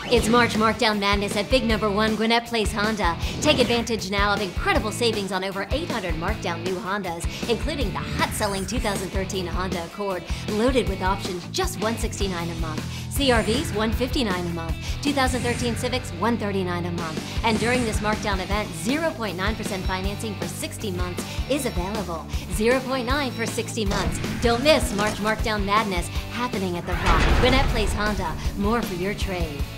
It's March Markdown Madness at Big Number 1 Gwinnett Place Honda. Take advantage now of incredible savings on over 800 markdown new Hondas, including the hot-selling 2013 Honda Accord, loaded with options just $169 a month. CRVs $159 a month. 2013 Civics $139 a month. And during this markdown event, 0.9% financing for 60 months is available. 0.9 for 60 months. Don't miss March Markdown Madness happening at The Rock, Gwinnett Place Honda. More for your trade.